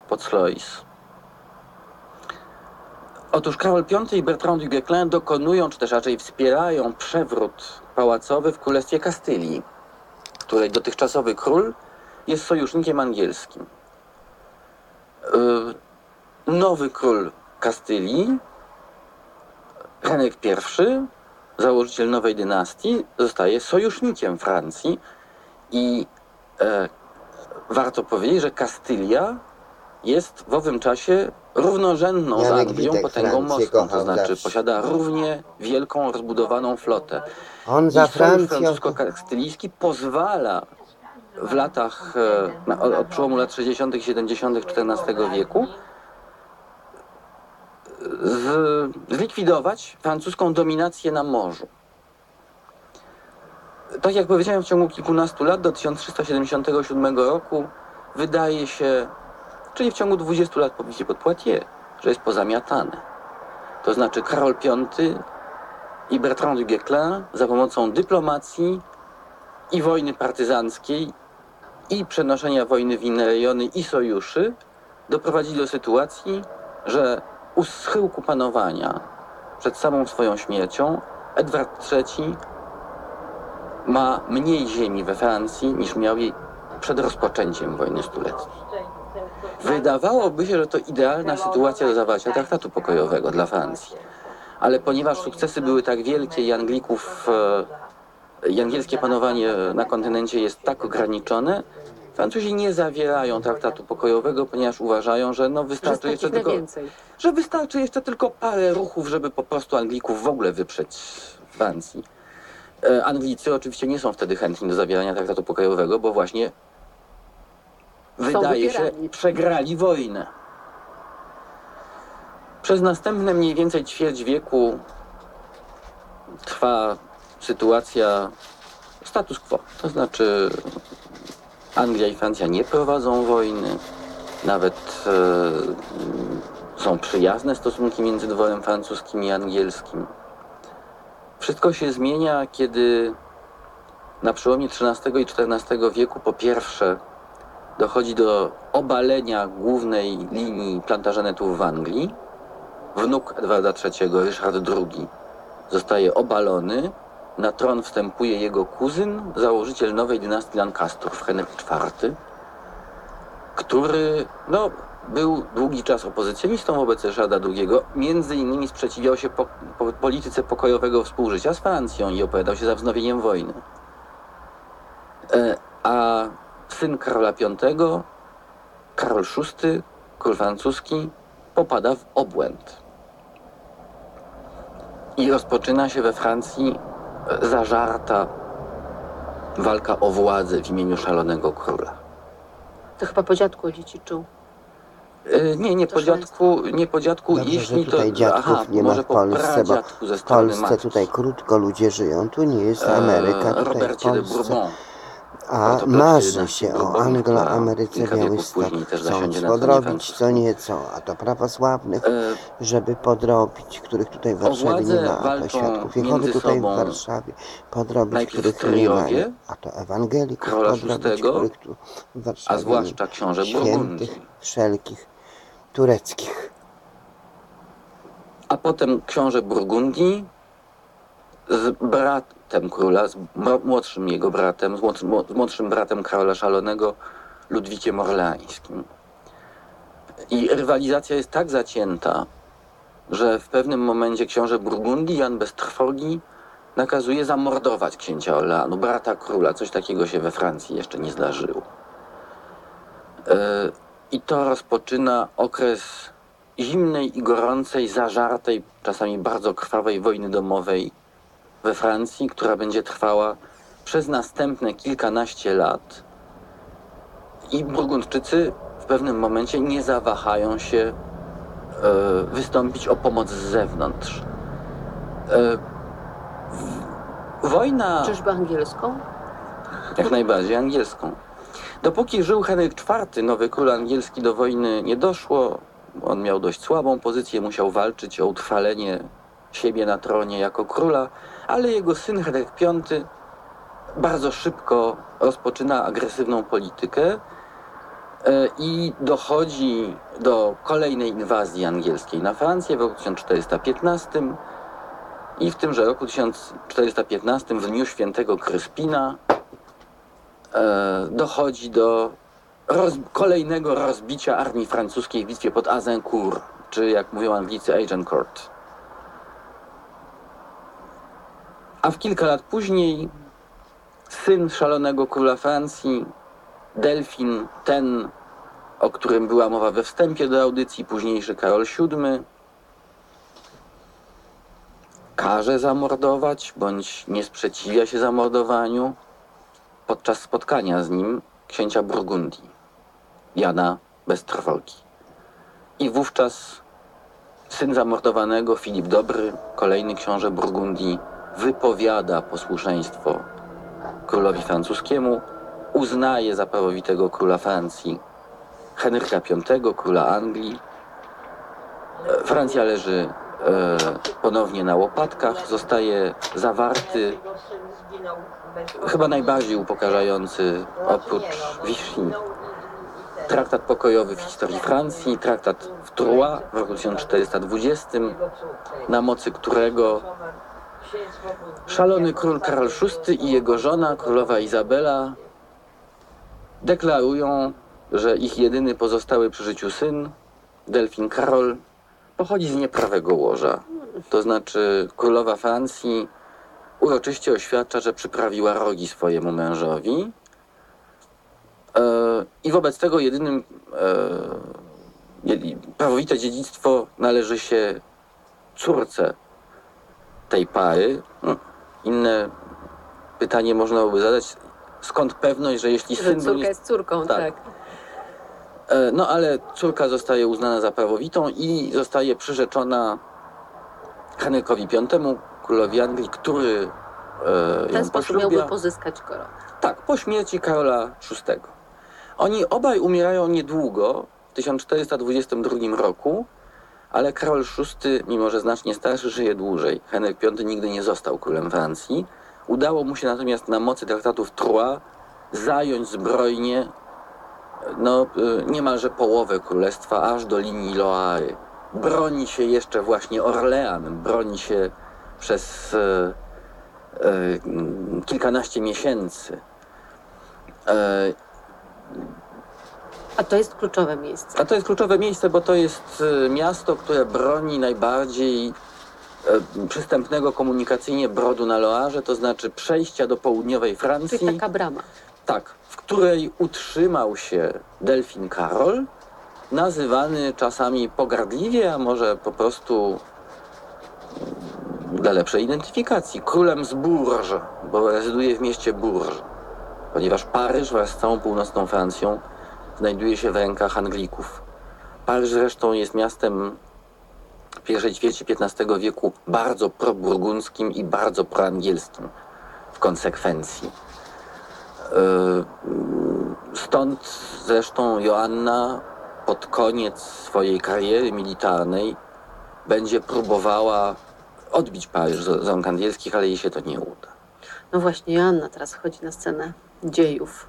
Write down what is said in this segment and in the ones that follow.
pod Sluis. Otóż Karol V i Bertrand du Guesclin dokonują, czy też raczej wspierają przewrót pałacowy w Królestwie Kastylii, której dotychczasowy król jest sojusznikiem angielskim. Nowy król Kastylii, Henryk I, założyciel nowej dynastii, zostaje sojusznikiem Francji i warto powiedzieć, że Kastylia jest w owym czasie równorzędną z Anglią potęgą morską, to znaczy posiada równie wielką, rozbudowaną flotę. On za I sojusz Francją... francusko-kastylijski pozwala w latach, od przełomu lat 60., 70. XIV wieku zlikwidować francuską dominację na morzu. Tak jak powiedziałem, w ciągu kilkunastu lat do 1377 roku wydaje się, czyli w ciągu 20 lat po bitwie pod Poitiers, że jest pozamiatane. To znaczy Karol V i Bertrand du Guesclin za pomocą dyplomacji i wojny partyzanckiej i przenoszenia wojny w inne rejony i sojuszy doprowadzili do sytuacji, że u schyłku panowania przed samą swoją śmiercią Edward III ma mniej ziemi we Francji niż miał jej przed rozpoczęciem wojny stuletniej. Wydawałoby się, że to idealna sytuacja do zawarcia traktatu pokojowego dla Francji. Ale ponieważ sukcesy były tak wielkie i angielskie panowanie na kontynencie jest tak ograniczone, Francuzi nie zawierają traktatu pokojowego, ponieważ uważają, że wystarczy jeszcze tylko parę ruchów, żeby po prostu Anglików w ogóle wyprzeć z Francji. Anglicy oczywiście nie są wtedy chętni do zawierania traktatu pokojowego, bo właśnie wydaje się, przegrali wojnę. Przez następne mniej więcej ćwierć wieku trwa sytuacja status quo. To znaczy Anglia i Francja nie prowadzą wojny, nawet są przyjazne stosunki między dworem francuskim i angielskim. Wszystko się zmienia, kiedy na przełomie XIII i XIV wieku po pierwsze dochodzi do obalenia głównej linii plantażenetów w Anglii. Wnuk Edwarda III, Ryszard II, zostaje obalony. Na tron wstępuje jego kuzyn, założyciel nowej dynastii Lancastrów, Henryk IV, który był długi czas opozycjonistą wobec Ryszarda II. Między innymi sprzeciwiał się polityce pokojowego współżycia z Francją i opowiadał się za wznowieniem wojny. A syn Karola V, Karol VI, król francuski, popada w obłęd. I rozpoczyna się we Francji zażarta walka o władzę w imieniu szalonego króla. To chyba po dziadku odziedziczył. Nie po dziadku, Dobrze, jeśli że tutaj dziadków nie ma może w Polsce, bo ze w strony Polsce matki. tutaj krótko ludzie żyją, tu nie jest Ameryka, tutaj w Robercie de Polsce. Bourbon. A marzy się o Angloameryce, Białystok, chcąc podrobić co nieco, a to prawosławnych, żeby podrobić, których tutaj w Warszawie nie ma, a to świadków Jehowy tutaj w Warszawie, podrobić, których tu nie ma, a to ewangelików podrobić, których tu w Warszawie a zwłaszcza książę Burgundii. świętych, wszelkich, tureckich. A potem książę Burgundii z bratem króla, z młodszym jego bratem, z młodszym bratem Karola Szalonego, Ludwikiem Orleańskim. I rywalizacja jest tak zacięta, że w pewnym momencie książę Burgundii, Jan bez trwogi, nakazuje zamordować księcia Orleanu, brata króla. Coś takiego się we Francji jeszcze nie zdarzyło. I to rozpoczyna okres zimnej i gorącej, zażartej, czasami bardzo krwawej wojny domowej we Francji, która będzie trwała przez następne kilkanaście lat. I Burgundczycy w pewnym momencie nie zawahają się wystąpić o pomoc z zewnątrz. Wojna... Czyżby angielską? Jak najbardziej angielską. Dopóki żył Henryk IV, nowy król angielski, do wojny nie doszło. On miał dość słabą pozycję, musiał walczyć o utrwalenie siebie na tronie jako króla, ale jego syn Henryk V bardzo szybko rozpoczyna agresywną politykę I dochodzi do kolejnej inwazji angielskiej na Francję w roku 1415 i w tymże roku 1415 w dniu świętego Kryspina dochodzi do kolejnego rozbicia armii francuskiej w bitwie pod Azincourt, czy jak mówią Anglicy Agincourt. A w kilka lat później syn szalonego króla Francji, Delfin, ten, o którym była mowa we wstępie do audycji, późniejszy Karol VII, każe zamordować, bądź nie sprzeciwia się zamordowaniu podczas spotkania z nim księcia Burgundii, Jana bez trwogi. I wówczas syn zamordowanego, Filip Dobry, kolejny książę Burgundii, wypowiada posłuszeństwo królowi francuskiemu, uznaje za prawowitego króla Francji Henryka V, króla Anglii. Francja leży ponownie na łopatkach, zostaje zawarty chyba najbardziej upokarzający oprócz Vichy traktat pokojowy w historii Francji, traktat w Troyes w roku 1420, na mocy którego szalony król Karol VI i jego żona, królowa Izabela, deklarują, że ich jedyny pozostały przy życiu syn, Delfin Karol, pochodzi z nieprawego łoża. To znaczy królowa Francji uroczyście oświadcza, że przyprawiła rogi swojemu mężowi i wobec tego jedynym prawowite dziedzictwo należy się córce tej pary. Inne pytanie można by zadać, skąd pewność, że jeśli syn... Córka jest córką, tak. No ale córka zostaje uznana za prawowitą i zostaje przyrzeczona Henrykowi V, królowi Anglii, który w ten ją sposób poślubia. miałby pozyskać koronę. Tak, po śmierci Karola VI. Oni obaj umierają niedługo, w 1422 roku, ale Karol VI, mimo że znacznie starszy, żyje dłużej. Henryk V nigdy nie został królem Francji. Udało mu się natomiast na mocy traktatu w Troyes zająć zbrojnie niemalże połowę królestwa, aż do linii Loary. Broni się jeszcze właśnie Orlean, broni się przez kilkanaście miesięcy. A to jest kluczowe miejsce. A to jest kluczowe miejsce, bo to jest miasto, które broni najbardziej przystępnego komunikacyjnie brodu na Loarze, to znaczy przejścia do południowej Francji. Czyli taka brama. Tak, w której utrzymał się Delfin Karol, nazywany czasami pogardliwie, a może po prostu dla lepszej identyfikacji, królem z Bourges, bo rezyduje w mieście Bourges, ponieważ Paryż wraz z całą północną Francją znajduje się w rękach Anglików. Paryż zresztą jest miastem w pierwszej ćwierci XV wieku bardzo proburgundzkim i bardzo proangielskim w konsekwencji. Stąd zresztą Joanna pod koniec swojej kariery militarnej będzie próbowała odbić Paryż z rąk angielskich, ale jej się to nie uda. No właśnie, Joanna teraz wchodzi na scenę dziejów.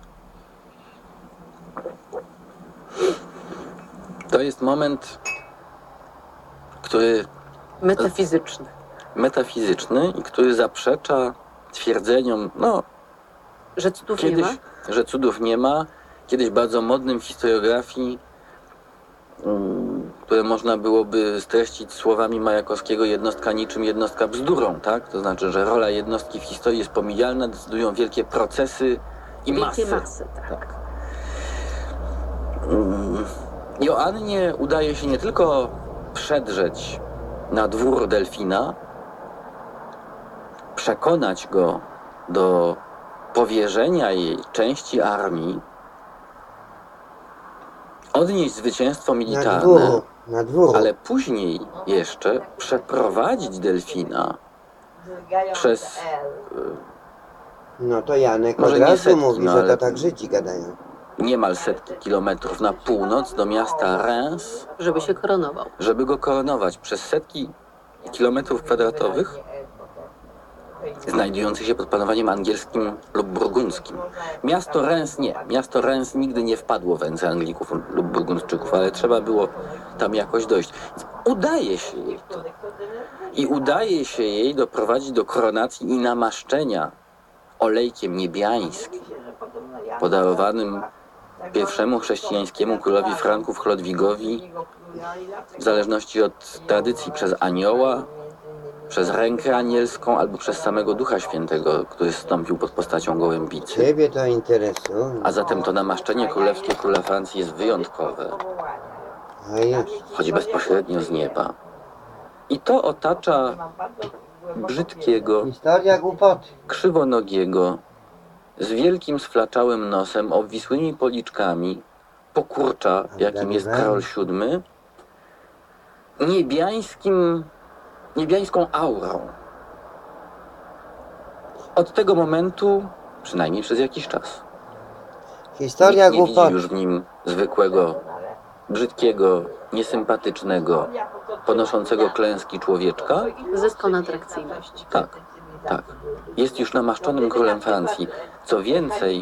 To jest moment, który metafizyczny i który zaprzecza twierdzeniom, że cudów nie ma? Że cudów nie ma. Kiedyś bardzo modnym w historiografii, które można byłoby streścić słowami Majakowskiego: jednostka niczym jednostka bzdurą, tak? To znaczy, że rola jednostki w historii jest pomijalna, decydują wielkie procesy i masy. Wielkie masy, tak. Joannie udaje się nie tylko przedrzeć na dwór Delfina, przekonać go do powierzenia jej części armii, odnieść zwycięstwo militarne, ale później jeszcze przeprowadzić Delfina przez... No to Janek może od nie razu setki, mówi, że ale to tak Żydzi gadają. niemal setki kilometrów na północ do miasta Reims, Żeby się koronował. żeby go koronować przez setki kilometrów kwadratowych. znajdujących się pod panowaniem angielskim lub burgundzkim. Miasto Reims nigdy nie wpadło w ręce Anglików lub Burgundczyków, ale trzeba było tam jakoś dojść. Więc udaje się jej to. I udaje się jej doprowadzić do koronacji i namaszczenia olejkiem niebiańskim, podarowanym pierwszemu chrześcijańskiemu królowi Franków Chlodwigowi, w zależności od tradycji, przez anioła, przez rękę anielską albo przez samego Ducha Świętego, który zstąpił pod postacią gołębicy. Ciebie to interesuje. A zatem to namaszczenie królewskie króla Francji jest wyjątkowe, A już. chodzi bezpośrednio z nieba. I to otacza brzydkiego, Historia głupoty. krzywonogiego, z wielkim sflaczałym nosem, obwisłymi policzkami, pokurcza, jakim jest Karol VII, niebiańską aurą. Od tego momentu, przynajmniej przez jakiś czas, Historia nikt nie widzi głupoty. już w nim zwykłego, brzydkiego, niesympatycznego, ponoszącego klęski człowieczka. Zyskał na atrakcyjności. Tak, tak. Jest już namaszczonym królem Francji. Co więcej,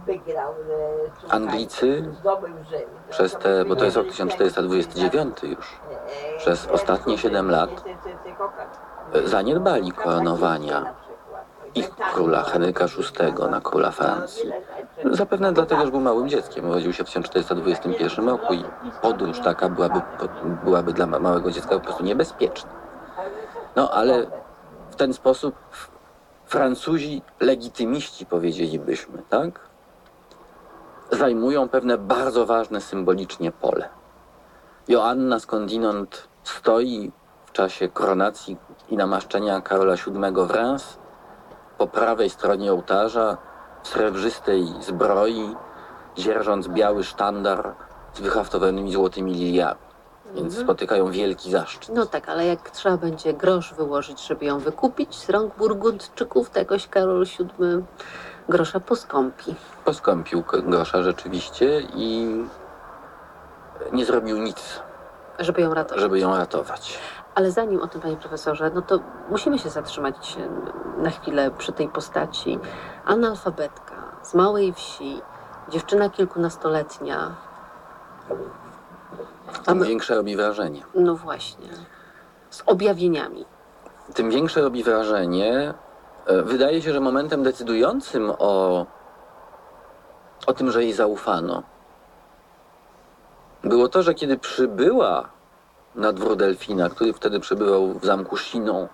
Anglicy przez te, bo to jest rok 1429 już, przez ostatnie 7 lat zaniedbali koronowania ich króla, Henryka VI, na króla Francji. Zapewne dlatego, że był małym dzieckiem. Urodził się w 1421 roku i podróż taka byłaby dla małego dziecka po prostu niebezpieczna. No ale w ten sposób Francuzi, legitymiści powiedzielibyśmy, tak? Zajmują pewne bardzo ważne symbolicznie pole. Joanna skądinąd stoi w czasie koronacji i namaszczenia Karola VII w Reims po prawej stronie ołtarza w srebrzystej zbroi, dzierżąc biały sztandar z wyhaftowanymi złotymi liliami. Więc spotykają wielki zaszczyt. No tak, ale jak trzeba będzie grosz wyłożyć, żeby ją wykupić z rąk Burgundczyków, to jakoś Karol VII grosza poskąpi. Poskąpił grosza rzeczywiście i nie zrobił nic, Żeby ją ratować. żeby ją ratować. Ale zanim o tym, panie profesorze, no to musimy się zatrzymać na chwilę przy tej postaci. Analfabetka z małej wsi, dziewczyna kilkunastoletnia. Tym większe robi wrażenie. No właśnie, z objawieniami. Tym większe robi wrażenie. Wydaje się, że momentem decydującym o tym, że jej zaufano, było to, że kiedy przybyła na dwór Delfina, który wtedy przebywał w zamku Chinon,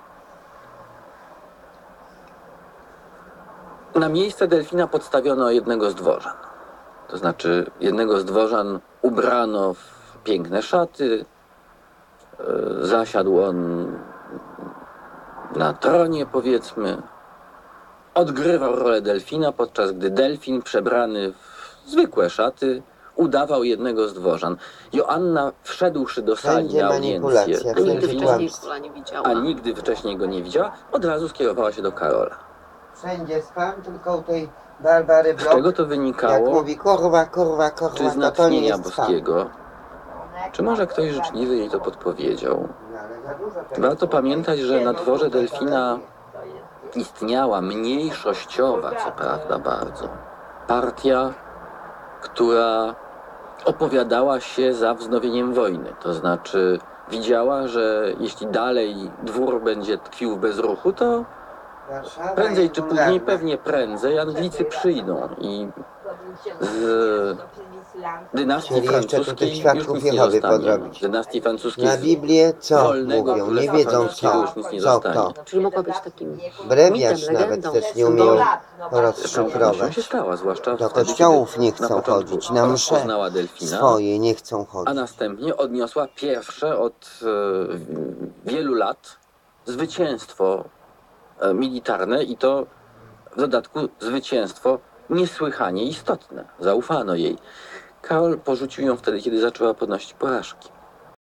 na miejsce Delfina podstawiono jednego z dworzan. To znaczy jednego z dworzan ubrano w piękne szaty, zasiadł on na tronie, powiedzmy, odgrywał rolę Delfina, podczas gdy Delfin, przebrany w zwykłe szaty, udawał jednego z dworzan. Joanna, wszedłszy do sali Wszędzie na audiencję, manipulacja, A nigdy wszędzie wcześniej kłamstwo. króla nie widziała. a nigdy wcześniej go nie widziała, od razu skierowała się do Karola. Wszędzie spam, tylko u tej Barbary Z Blok. czego to Jak wynikało? mówi kurwa, Czy z to to nie natchnienia jest spam. boskiego? Czy może ktoś życzliwy jej to podpowiedział? No, ale za dużo tego. Warto pamiętać, że na dworze Delfina istniała mniejszościowa, co prawda bardzo, partia, która opowiadała się za wznowieniem wojny. To znaczy widziała, że jeśli dalej dwór będzie tkwił w bezruchu, to Warszawa prędzej jest czy później, vulgarna. pewnie prędzej, Anglicy przyjdą i z dynastii Chcieli jeszcze tu francuskiej tych już świadków nic nie Jehowy zostanie. podrobić. Z dynastii francuskiej Na Biblię co wolnego mówią? Nie królestwa wiedzą francuskiego co. już nic nie Co zostanie. kto. Czyli mogła być takim Brewiarz mitem, nawet legendą, też nie umieją symbolem. Z całą pewnością rozszyfrować. się stała, zwłaszcza Do wtedy, kościołów kiedy nie na chcą początku chodzić, na msze rozpoznała Delfina, swoje nie chcą a chodzić. następnie odniosła pierwsze od wielu lat zwycięstwo militarne i to w dodatku zwycięstwo niesłychanie istotne. Zaufano jej. Karol porzucił ją wtedy, kiedy zaczęła ponosić porażki.